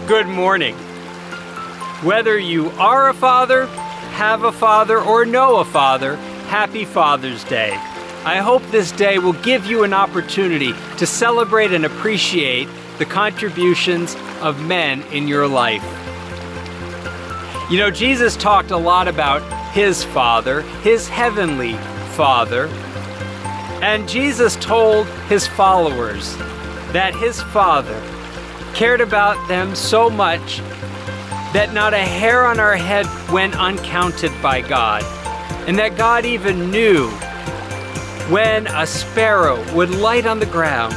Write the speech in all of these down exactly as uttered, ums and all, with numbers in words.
Good morning. Whether you are a father, have a father, or know a father, happy Father's Day. I hope this day will give you an opportunity to celebrate and appreciate the contributions of men in your life. You know, Jesus talked a lot about his Father, his heavenly Father, and Jesus told his followers that his Father cared about them so much that not a hair on our head went uncounted by God, and that God even knew when a sparrow would light on the ground.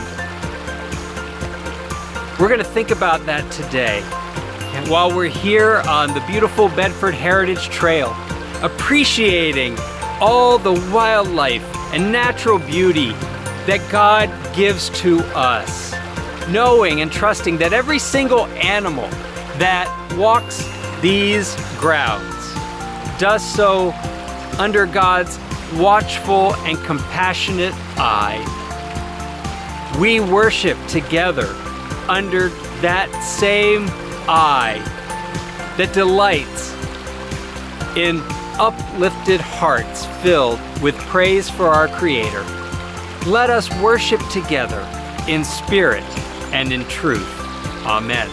We're going to think about that today. And while we're here on the beautiful Bedford Heritage Trail, appreciating all the wildlife and natural beauty that God gives to us, knowing and trusting that every single animal that walks these grounds does so under God's watchful and compassionate eye. We worship together under that same eye that delights in uplifted hearts filled with praise for our Creator. Let us worship together in spirit and in truth. Amen.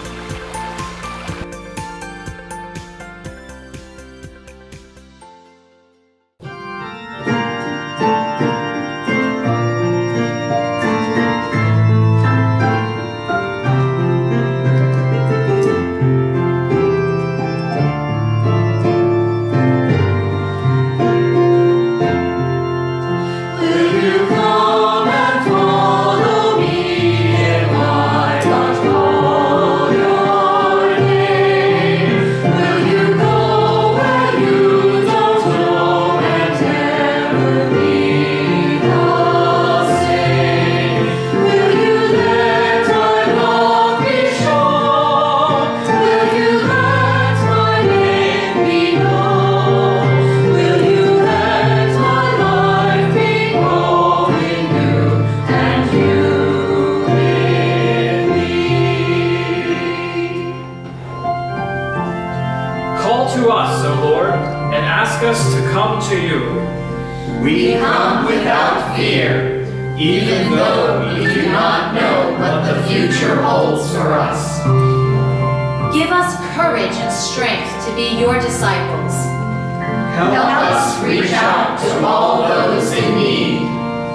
To us, O Lord, and ask us to come to you. We come without fear, even though we do not know what the future holds for us. Give us courage and strength to be your disciples. Help us reach out to all those in need.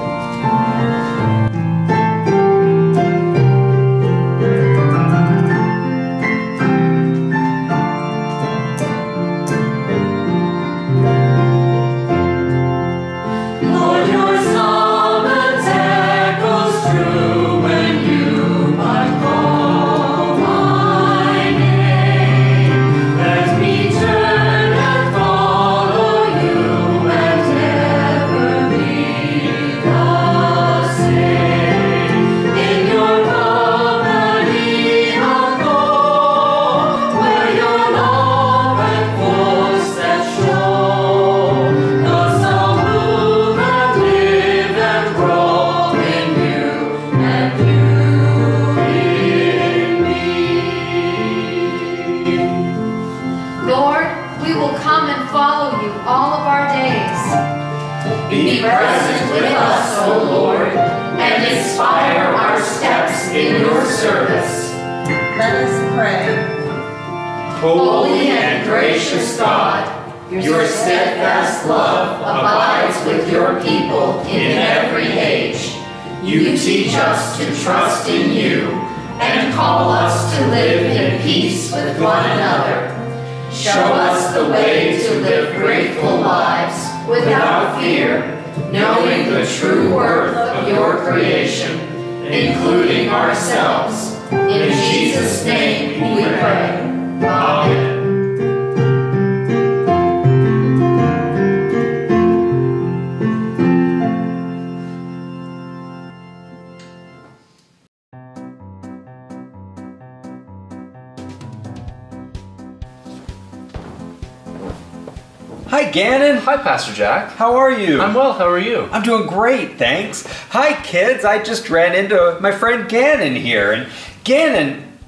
Be present with us, O Lord, and inspire our steps in your service. Let us pray. Holy and gracious God, your steadfast love abides with your people in every age. You teach us to trust in you and call us to live in peace with one another. Show us the way to live grateful lives without fear, knowing the true worth of your creation, including ourselves. In Jesus' name we pray. Amen. Hi, Gannon. Hi, Pastor Jack. How are you? I'm well. How are you? I'm doing great, thanks. Hi, kids. I just ran into my friend Gannon here. And Gannon,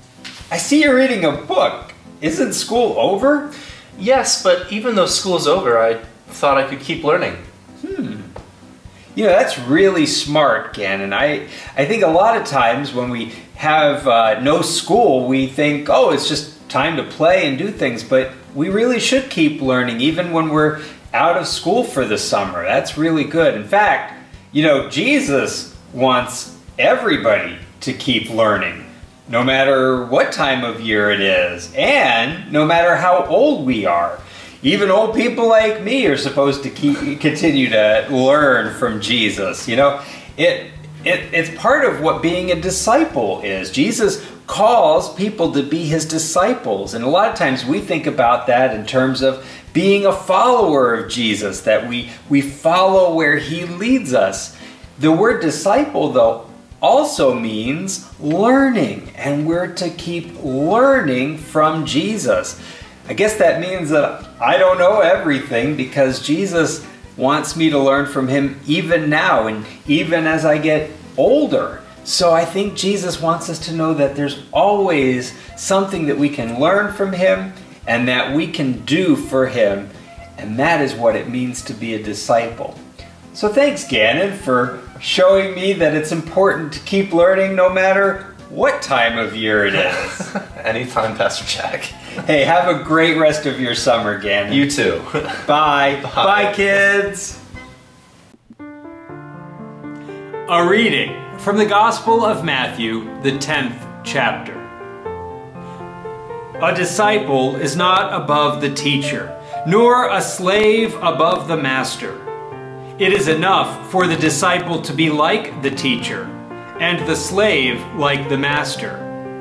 I see you're reading a book. Isn't school over? Yes, but even though school's over, I thought I could keep learning. Hmm. You know, that's really smart, Gannon. I, I think a lot of times when we have uh, no school, we think, oh, it's just time to play and do things, but we really should keep learning even when we're out of school for the summer. That's really good. In fact, you know, Jesus wants everybody to keep learning, no matter what time of year it is, and no matter how old we are. Even old people like me are supposed to keep continue to learn from Jesus. You know, it, it it's part of what being a disciple is. Jesus calls people to be his disciples, and a lot of times we think about that in terms of being a follower of Jesus, that we we follow where he leads us. The word disciple, though, also means learning, and we're to keep learning from Jesus. I guess that means that I don't know everything, because Jesus wants me to learn from him even now and even as I get older. So I think Jesus wants us to know that there's always something that we can learn from him and that we can do for him. And that is what it means to be a disciple. So thanks, Gannon, for showing me that it's important to keep learning no matter what time of year it is. Anytime, Pastor Jack. Hey, have a great rest of your summer, Gannon. You too. Bye. Bye. Bye, kids. A reading from the Gospel of Matthew, the tenth chapter. A disciple is not above the teacher, nor a slave above the master. It is enough for the disciple to be like the teacher, and the slave like the master.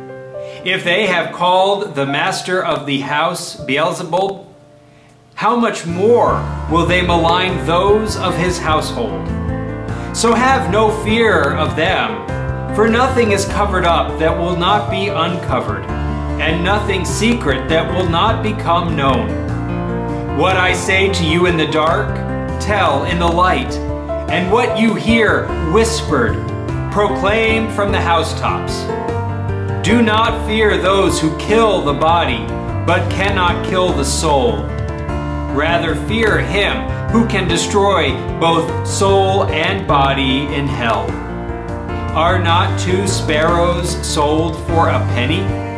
If they have called the master of the house Beelzebub, how much more will they malign those of his household? So have no fear of them, for nothing is covered up that will not be uncovered, and nothing secret that will not become known. What I say to you in the dark, tell in the light, and what you hear whispered, proclaim from the housetops. Do not fear those who kill the body, but cannot kill the soul. Rather fear him who can destroy both soul and body in hell. Are not two sparrows sold for a penny?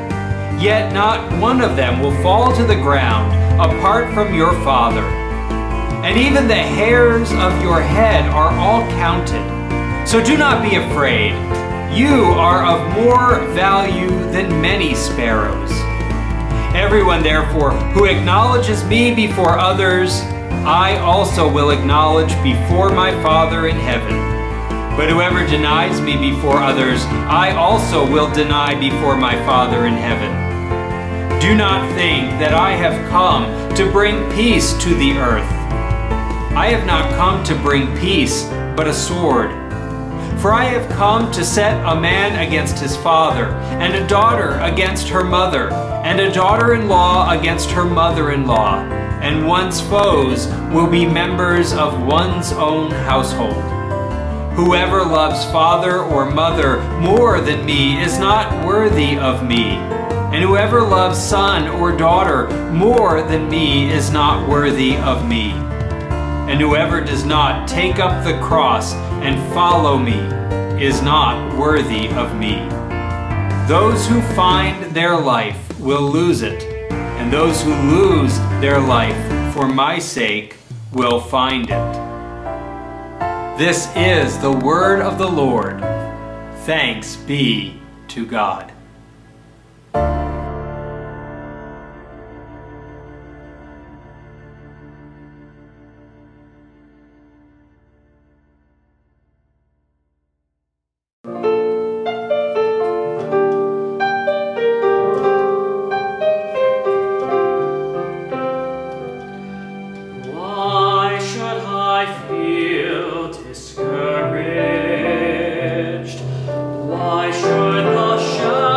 Yet not one of them will fall to the ground apart from your Father. And even the hairs of your head are all counted. So do not be afraid. You are of more value than many sparrows. Everyone, therefore, who acknowledges me before others, I also will acknowledge before my Father in heaven. But whoever denies me before others, I also will deny before my Father in heaven. Do not think that I have come to bring peace to the earth. I have not come to bring peace, but a sword. For I have come to set a man against his father, and a daughter against her mother, and a daughter-in-law against her mother-in-law, and one's foes will be members of one's own household. Whoever loves father or mother more than me is not worthy of me, and whoever loves son or daughter more than me is not worthy of me. And whoever does not take up the cross and follow me is not worthy of me. Those who find their life will lose it, and those who lose their life for my sake will find it. This is the word of the Lord. Thanks be to God. Why should the shadow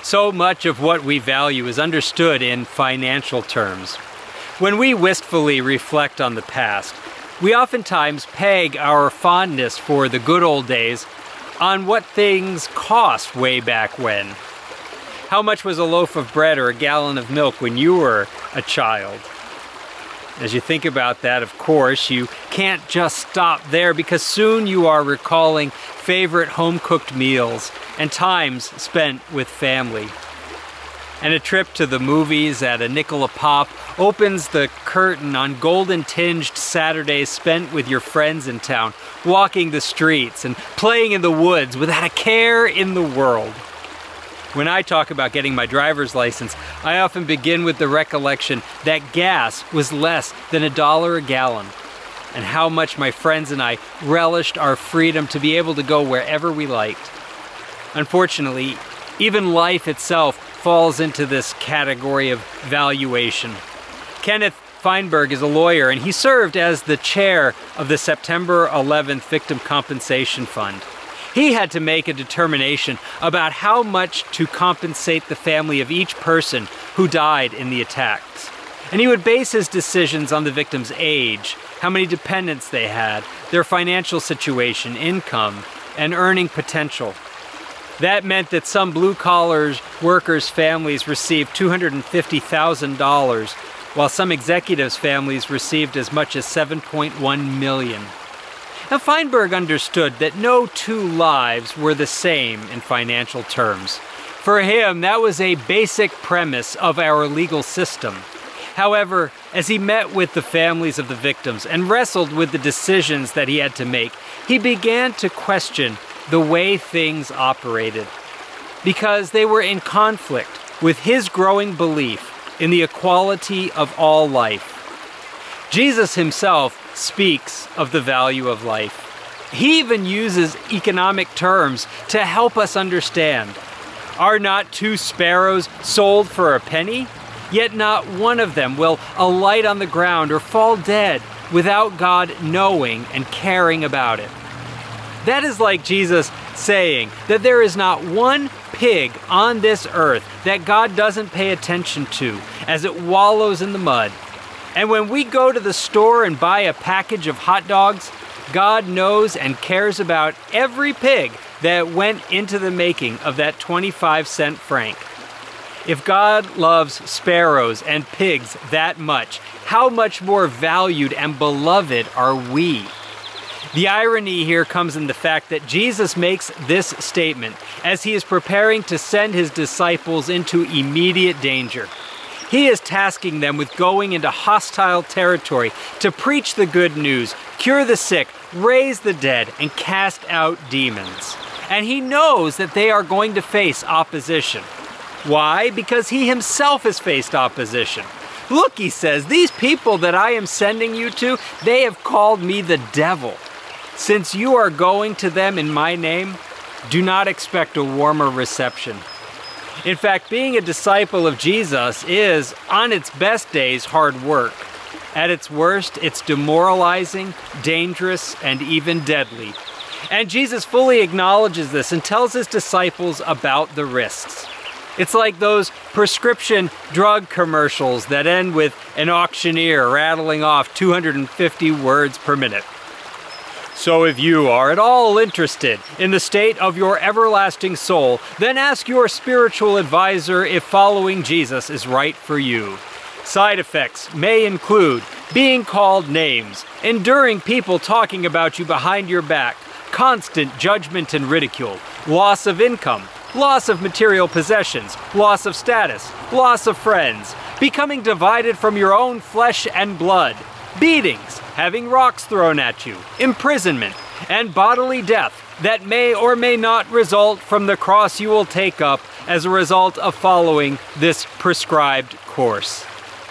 So much of what we value is understood in financial terms. When we wistfully reflect on the past, we oftentimes peg our fondness for the good old days on what things cost way back when. How much was a loaf of bread or a gallon of milk when you were a child? As you think about that, of course, you can't just stop there, because soon you are recalling favorite home-cooked meals and times spent with family. And a trip to the movies at a nickel a pop opens the curtain on golden-tinged Saturdays spent with your friends in town, walking the streets and playing in the woods without a care in the world. When I talk about getting my driver's license, I often begin with the recollection that gas was less than a dollar a gallon, and how much my friends and I relished our freedom to be able to go wherever we liked. Unfortunately, even life itself falls into this category of valuation. Kenneth Feinberg is a lawyer, and he served as the chair of the September eleventh Victim Compensation Fund. He had to make a determination about how much to compensate the family of each person who died in the attacks. And he would base his decisions on the victim's age, how many dependents they had, their financial situation, income, and earning potential. That meant that some blue-collar workers' families received two hundred fifty thousand dollars, while some executives' families received as much as seven point one million dollars. Now, Feinberg understood that no two lives were the same in financial terms. For him, that was a basic premise of our legal system. However, as he met with the families of the victims and wrestled with the decisions that he had to make, he began to question the way things operated, because they were in conflict with his growing belief in the equality of all life. Jesus himself speaks of the value of life. He even uses economic terms to help us understand. Are not two sparrows sold for a penny? Yet not one of them will alight on the ground or fall dead without God knowing and caring about it. That is like Jesus saying that there is not one pig on this earth that God doesn't pay attention to as it wallows in the mud. And when we go to the store and buy a package of hot dogs, God knows and cares about every pig that went into the making of that twenty-five cent frank. If God loves sparrows and pigs that much, how much more valued and beloved are we? The irony here comes in the fact that Jesus makes this statement as he is preparing to send his disciples into immediate danger. He is tasking them with going into hostile territory to preach the good news, cure the sick, raise the dead, and cast out demons. And he knows that they are going to face opposition. Why? Because he himself has faced opposition. Look, he says, these people that I am sending you to, they have called me the devil. Since you are going to them in my name, do not expect a warmer reception. In fact, being a disciple of Jesus is, on its best days, hard work. At its worst, it's demoralizing, dangerous, and even deadly. And Jesus fully acknowledges this and tells his disciples about the risks. It's like those prescription drug commercials that end with an auctioneer rattling off two hundred fifty words per minute. So if you are at all interested in the state of your everlasting soul, then ask your spiritual advisor if following Jesus is right for you. Side effects may include being called names, enduring people talking about you behind your back, constant judgment and ridicule, loss of income, loss of material possessions, loss of status, loss of friends, becoming divided from your own flesh and blood, beatings, having rocks thrown at you, imprisonment, and bodily death that may or may not result from the cross you will take up as a result of following this prescribed course.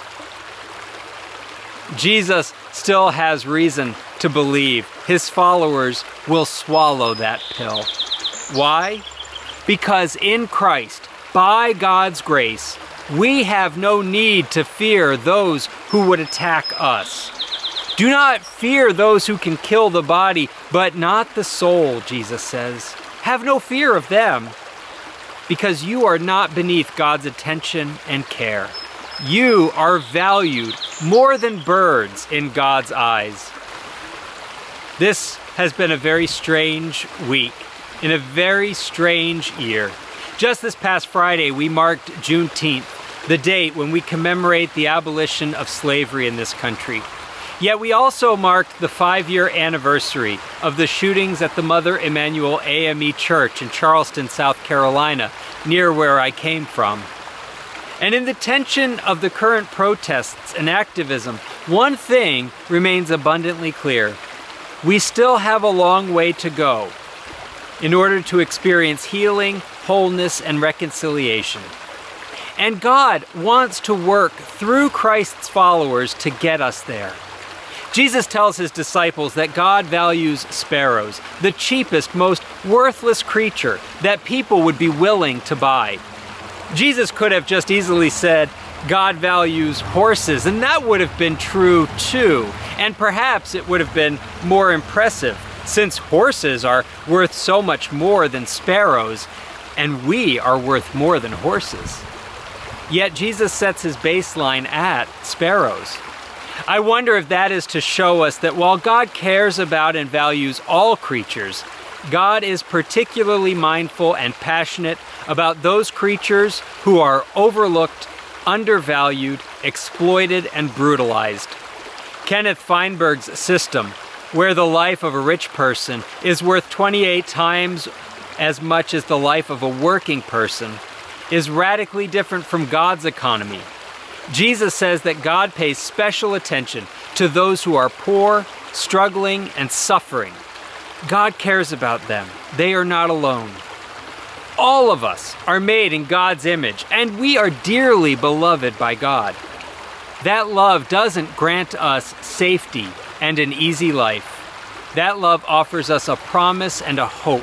Jesus still has reason to believe his followers will swallow that pill. Why? Because in Christ, by God's grace, we have no need to fear those who would attack us. Do not fear those who can kill the body, but not the soul, Jesus says. Have no fear of them. because you are not beneath God's attention and care. You are valued more than birds in God's eyes. This has been a very strange week, in a very strange year. Just this past Friday, we marked Juneteenth, the date when we commemorate the abolition of slavery in this country. Yet we also marked the five-year anniversary of the shootings at the Mother Emanuel A M E Church in Charleston, South Carolina, near where I came from. And in the tension of the current protests and activism, one thing remains abundantly clear. We still have a long way to go in order to experience healing, wholeness, and reconciliation. And God wants to work through Christ's followers to get us there. Jesus tells his disciples that God values sparrows, the cheapest, most worthless creature that people would be willing to buy. Jesus could have just easily said, God values horses, and that would have been true too. And perhaps it would have been more impressive, since horses are worth so much more than sparrows, and we are worth more than horses. Yet Jesus sets his baseline at sparrows. I wonder if that is to show us that while God cares about and values all creatures, God is particularly mindful and passionate about those creatures who are overlooked, undervalued, exploited, and brutalized. Kenneth Feinberg's system, where the life of a rich person is worth twenty-eight times as much as the life of a working person, is radically different from God's economy. Jesus says that God pays special attention to those who are poor, struggling, and suffering. God cares about them. They are not alone. All of us are made in God's image, and we are dearly beloved by God. That love doesn't grant us safety and an easy life. That love offers us a promise and a hope.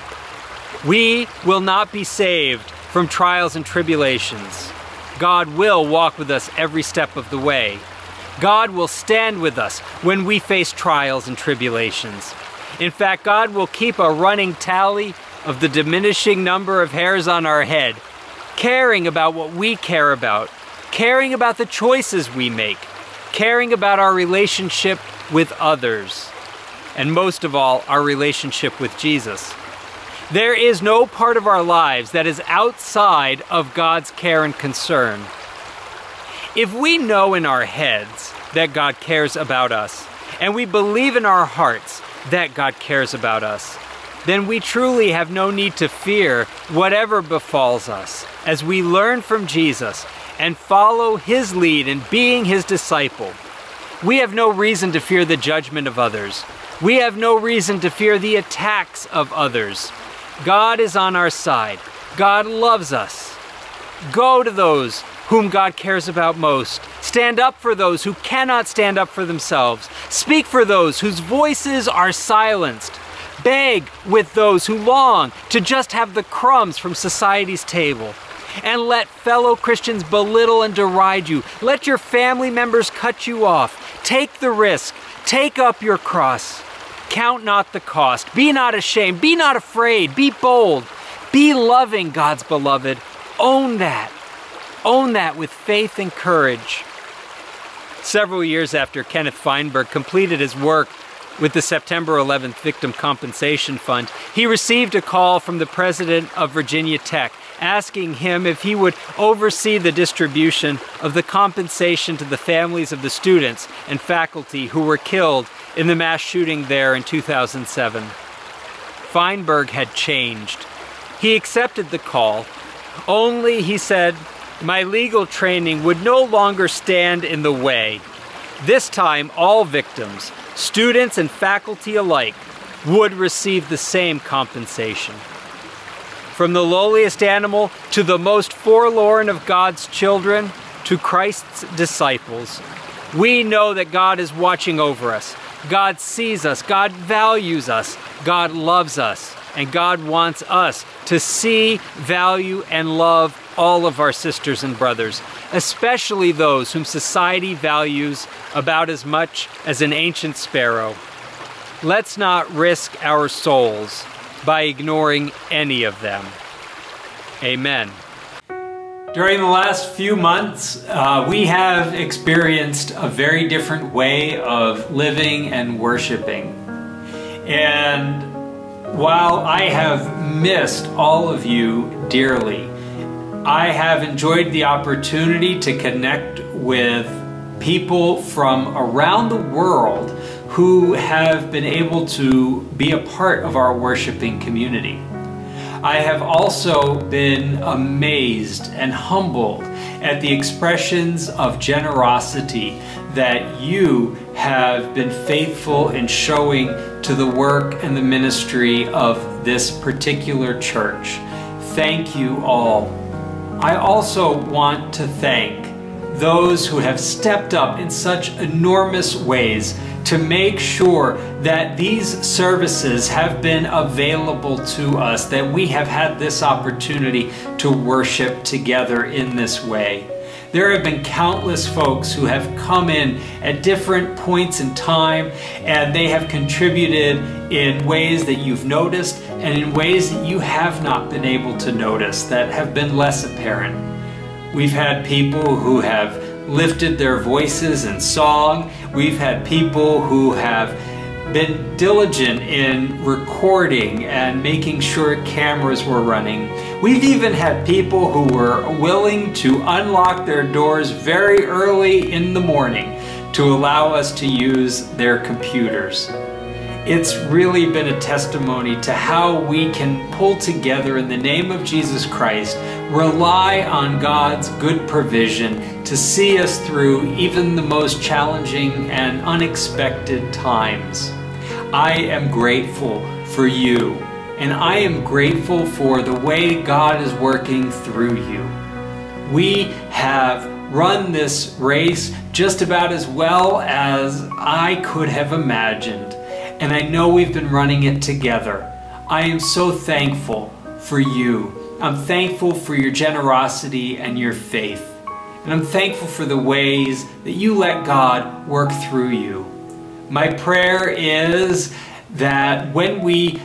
We will not be saved from trials and tribulations. God will walk with us every step of the way. God will stand with us when we face trials and tribulations. In fact, God will keep a running tally of the diminishing number of hairs on our head, caring about what we care about, caring about the choices we make, caring about our relationship with others, and most of all, our relationship with Jesus. There is no part of our lives that is outside of God's care and concern. If we know in our heads that God cares about us, and we believe in our hearts that God cares about us, then we truly have no need to fear whatever befalls us as we learn from Jesus and follow his lead in being his disciple. We have no reason to fear the judgment of others. We have no reason to fear the attacks of others. God is on our side. God loves us. Go to those whom God cares about most. Stand up for those who cannot stand up for themselves. Speak for those whose voices are silenced. Beg with those who long to just have the crumbs from society's table. And let fellow Christians belittle and deride you. Let your family members cut you off. Take the risk. Take up your cross. Count not the cost. Be not ashamed. Be not afraid. Be bold. Be loving, God's beloved. Own that. Own that with faith and courage. Several years after Kenneth Feinberg completed his work with the September eleventh Victim Compensation Fund, he received a call from the president of Virginia Tech asking him if he would oversee the distribution of the compensation to the families of the students and faculty who were killed in the mass shooting there in two thousand seven. Feinberg had changed. He accepted the call. Only, he said, my legal training would no longer stand in the way. This time, all victims, students and faculty alike, would receive the same compensation. From the lowliest animal to the most forlorn of God's children, to Christ's disciples, we know that God is watching over us. God sees us, God values us, God loves us, and God wants us to see, value, and love all of our sisters and brothers, especially those whom society values about as much as an ancient sparrow. Let's not risk our souls by ignoring any of them. Amen. During the last few months, uh, we have experienced a very different way of living and worshiping. And while I have missed all of you dearly, I have enjoyed the opportunity to connect with people from around the world who have been able to be a part of our worshiping community. I have also been amazed and humbled at the expressions of generosity that you have been faithful in showing to the work and the ministry of this particular church. Thank you all. I also want to thank those who have stepped up in such enormous ways to make sure that these services have been available to us, that we have had this opportunity to worship together in this way. There have been countless folks who have come in at different points in time, and they have contributed in ways that you've noticed and in ways that you have not been able to notice, that have been less apparent. We've had people who have lifted their voices in song. We've had people who have been diligent in recording and making sure cameras were running. We've even had people who were willing to unlock their doors very early in the morning to allow us to use their computers. It's really been a testimony to how we can pull together in the name of Jesus Christ, rely on God's good provision to see us through even the most challenging and unexpected times. I am grateful for you, and I am grateful for the way God is working through you. We have run this race just about as well as I could have imagined. And I know we've been running it together. I am so thankful for you. I'm thankful for your generosity and your faith. And I'm thankful for the ways that you let God work through you. My prayer is that when we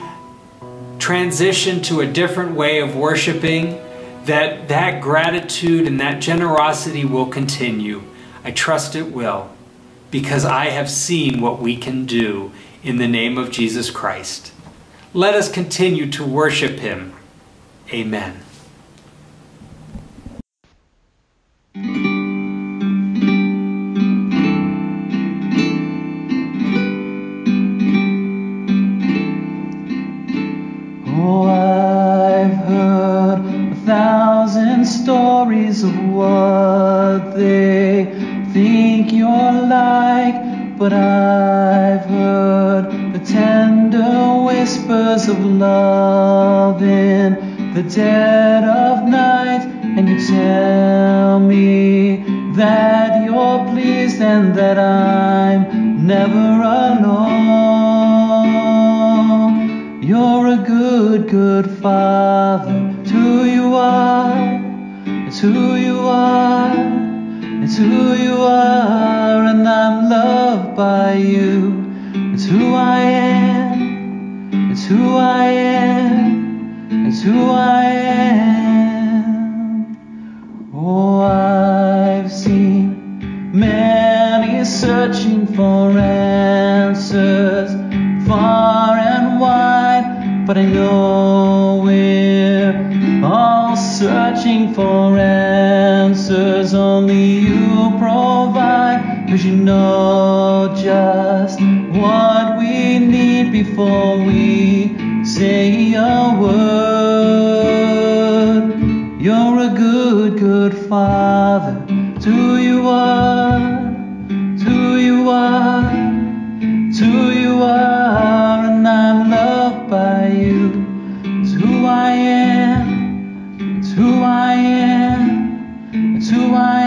transition to a different way of worshiping, that that gratitude and that generosity will continue. I trust it will, because I have seen what we can do in the name of Jesus Christ. Let us continue to worship Him. Amen. Oh, I've heard a thousand stories of what they think you're like, but I've heard the tender whispers of love in the dead of night, and you tell me that you're pleased and that I'm never alone. You're a good, good Father. It's who you are. It's who you are. It's who you are, and I'm loved by you. It's who I am. It's who I am. It's who I am. Oh, I've seen many searching for answers far and wide, but I know we're all searching for answers only you provide, 'cause you know just what we need before we say a word. You're a good, good Father. It's who you are. It's who you are. It's who you are, and I'm loved by you. It's who I am. It's who I am. It's who I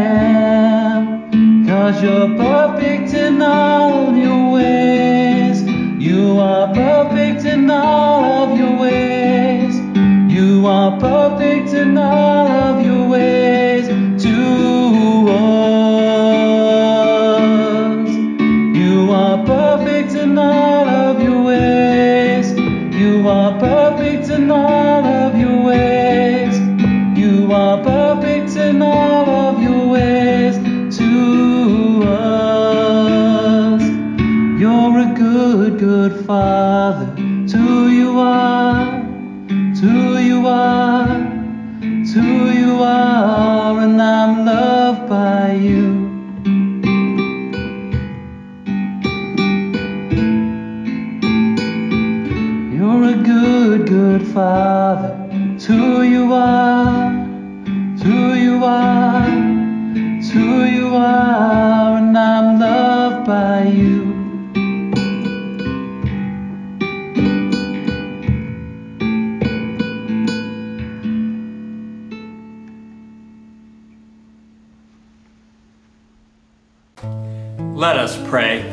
am. 'Cause you're perfect in all your ways. You are perfect in all of your ways. You are perfect in all of your ways to us. good Father. It's who you are, it's who you are, it's who you are, and I'm loved by you. You're a good, good Father. It's who you are, it's who you are, it's who you are, and I'm loved by you. Let us pray.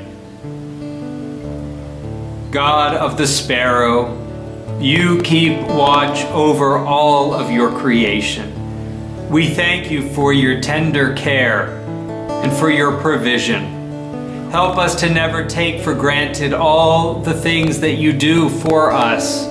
God of the sparrow, you keep watch over all of your creation. We thank you for your tender care and for your provision. Help us to never take for granted all the things that you do for us.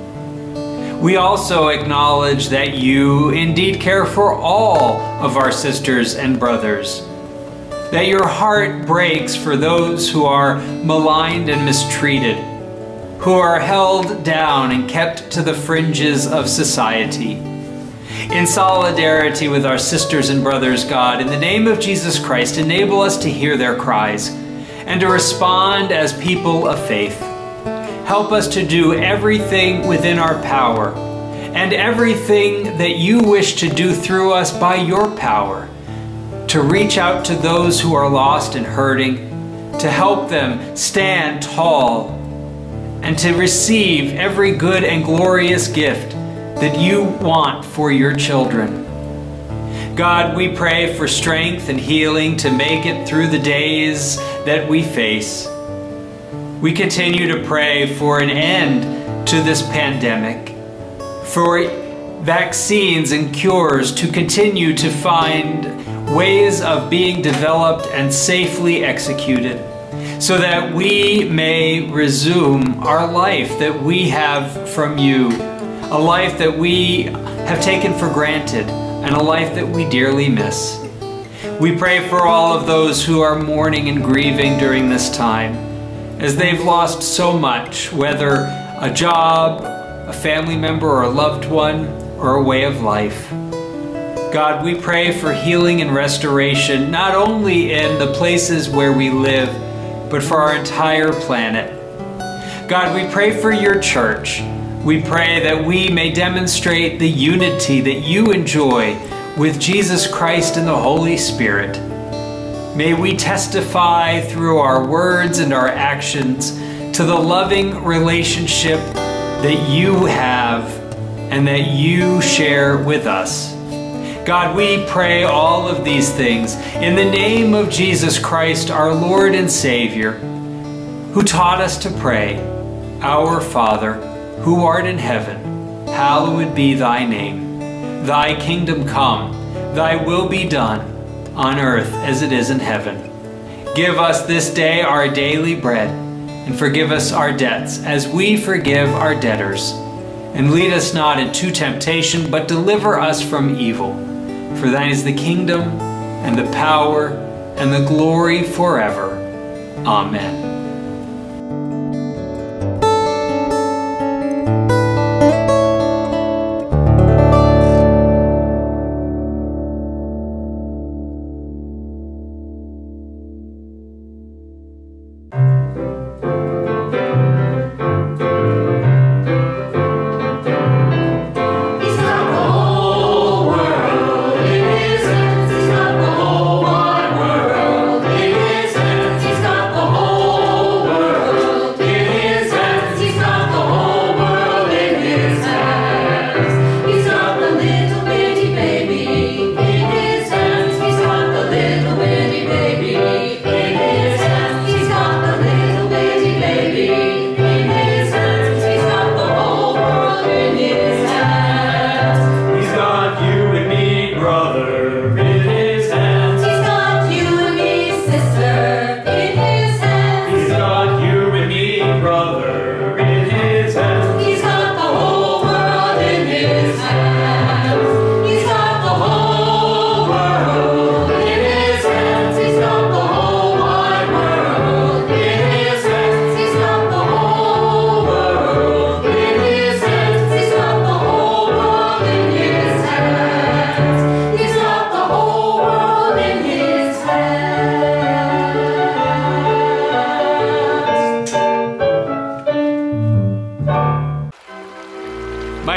We also acknowledge that you indeed care for all of our sisters and brothers, that your heart breaks for those who are maligned and mistreated, who are held down and kept to the fringes of society. In solidarity with our sisters and brothers, God, in the name of Jesus Christ, enable us to hear their cries and to respond as people of faith. Help us to do everything within our power and everything that you wish to do through us by your power, to reach out to those who are lost and hurting, to help them stand tall, and to receive every good and glorious gift that you want for your children. God, we pray for strength and healing to make it through the days that we face. We continue to pray for an end to this pandemic, for vaccines and cures to continue to find ways of being developed and safely executed, so that we may resume our life that we have from you, a life that we have taken for granted, and a life that we dearly miss. We pray for all of those who are mourning and grieving during this time, as they've lost so much, whether a job, a family member or a loved one, or a way of life. God, we pray for healing and restoration, not only in the places where we live, but for our entire planet. God, we pray for your church. We pray that we may demonstrate the unity that you enjoy with Jesus Christ and the Holy Spirit. May we testify through our words and our actions to the loving relationship that you have and that you share with us. God, we pray all of these things in the name of Jesus Christ, our Lord and Savior, who taught us to pray, Our Father, who art in heaven, hallowed be thy name. Thy kingdom come, thy will be done, on earth as it is in heaven. Give us this day our daily bread, and forgive us our debts as we forgive our debtors. And lead us not into temptation, but deliver us from evil. For thine is the kingdom, and the power, and the glory forever. Amen. He's got the whole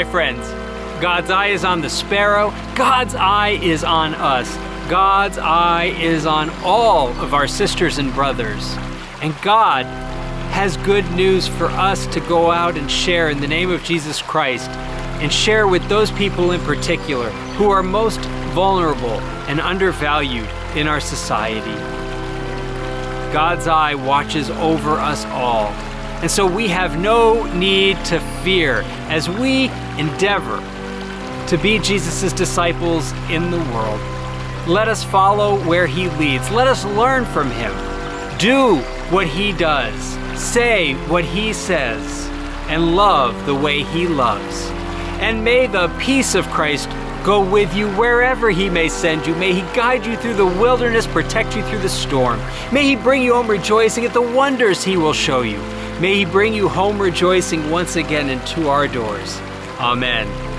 my friends, God's eye is on the sparrow. God's eye is on us. God's eye is on all of our sisters and brothers. And God has good news for us to go out and share in the name of Jesus Christ, and share with those people in particular who are most vulnerable and undervalued in our society. God's eye watches over us all, and so we have no need to fear as we endeavor to be Jesus' disciples in the world. Let us follow where he leads. Let us learn from him. Do what he does. Say what he says. And love the way he loves. And may the peace of Christ go with you wherever he may send you. May he guide you through the wilderness, protect you through the storm. May he bring you home rejoicing at the wonders he will show you. May he bring you home rejoicing once again into our doors. Amen.